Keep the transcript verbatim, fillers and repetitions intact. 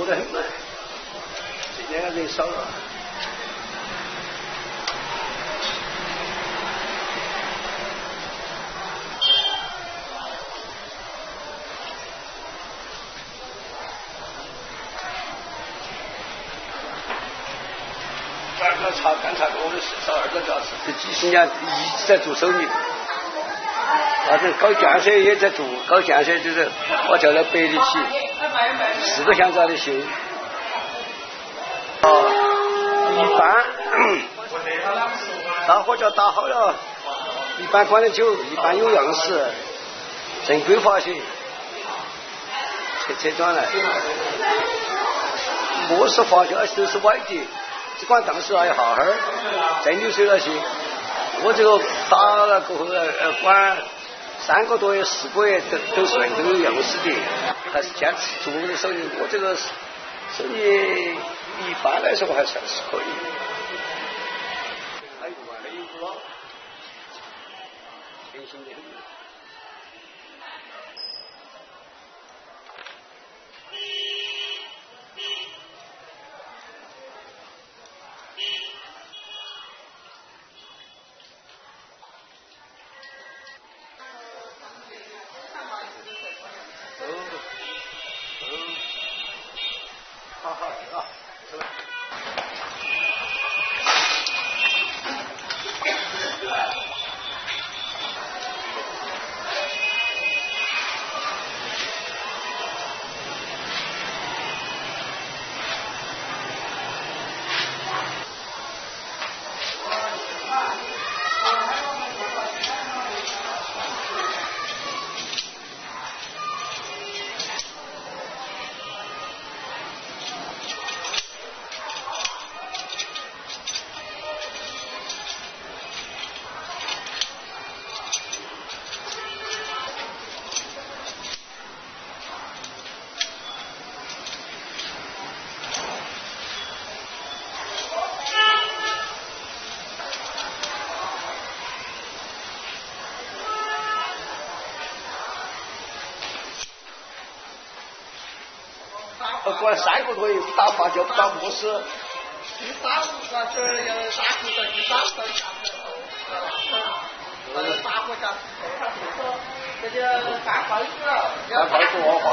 多得很嘛，这年人少了。二个茶干茶我们少二个教师，这几十年一直在做生意。反正搞建设也在做，搞建设就是我叫他北里起，四个乡长的姓。哦，一般大伙叫打好了，一般灌的酒，一般有样式，正规化些，车车转来。模式化就都是外地，只管当时那一下哈儿，蒸馏水那些，我这个打了过后呃管。三个多月、四个月都都算都有样式的，还是坚持做我的生意。我这个生意一般来说还算是可以。还有啊，还有个全新的。好好的啊，是吧？管三个多月不打发就不打模式。 你打那这儿要打不到，你打不到下呃，打不下，他就说这就干坏事了。 干坏事哦。